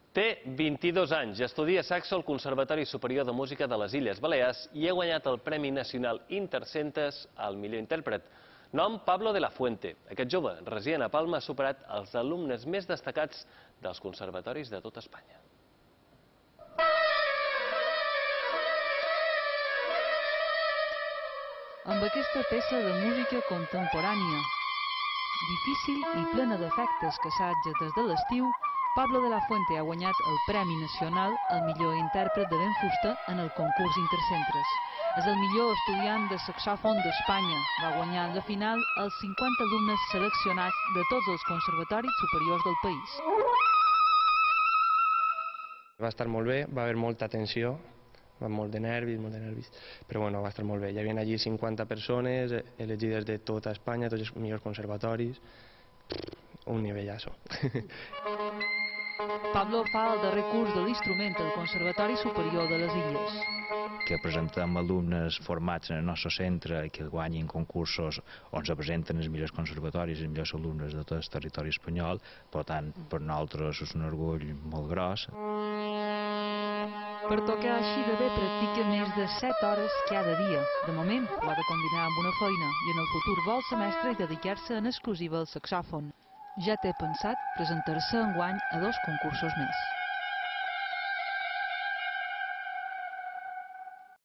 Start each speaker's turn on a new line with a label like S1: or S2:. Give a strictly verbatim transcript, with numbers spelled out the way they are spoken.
S1: Té vint-i-dos anys, estudia saxo al Conservatori Superior de Música de les Illes Balears i ha guanyat el Premi Nacional Intercentes al millor intèrpret. Nom Pablo de la Fuente. Aquest jove, resident a Palma, ha superat els alumnes més destacats dels conservatoris de tot Espanya.
S2: Amb aquesta peça de música contemporània, difícil i plena d'efectes que assaja des de l'estiu, Pablo de la Fuente ha guanyat el Premi Nacional al millor intèrpret de vent fusta en el concurs Intercentres. És el millor estudiant de saxòfon d'Espanya. Va guanyar en la final els cinquanta alumnes seleccionats de tots els conservatoris superiors del país.
S3: Va estar molt bé, va haver molta tensió, va molt de nervis, molt de nervis, però bueno, va estar molt bé. Hi havia allí cinquanta persones elegides de tota Espanya, tots els millors conservatoris, un nivellazo.
S2: Pablo fa el darrer curs de l'instrument al Conservatori Superior de les Illes.
S4: Que presentem alumnes formats en el nostre centre i que guanyin concursos on se presenten els millors conservatoris i els millors alumnes de tot el territori espanyol. Per tant, per nosaltres és un orgull molt gros.
S2: Per tocar així de bé practica més de set hores cada dia. De moment ho ha de combinar amb una feina i en el futur vol ser mestre i dedicar-se en exclusiva al saxòfon. Ja té pensat presentar-se enguany a dos concursos més.